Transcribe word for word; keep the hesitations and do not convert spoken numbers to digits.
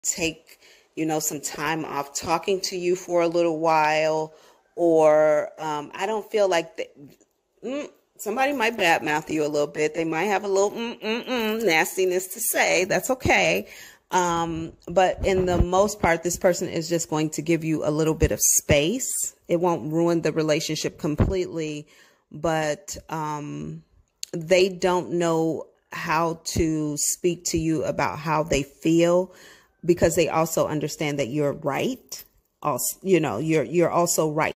take, you know, some time off talking to you for a little while, or um, I don't feel like the, mm, somebody might badmouth you a little bit. They might have a little mm, mm, mm, nastiness to say. That's okay. Um, but in the most part, this person is just going to give you a little bit of space. It won't ruin the relationship completely, but um, they don't know how to speak to you about how they feel, because they also understand that you're right. Also, you know, you're, you're also right.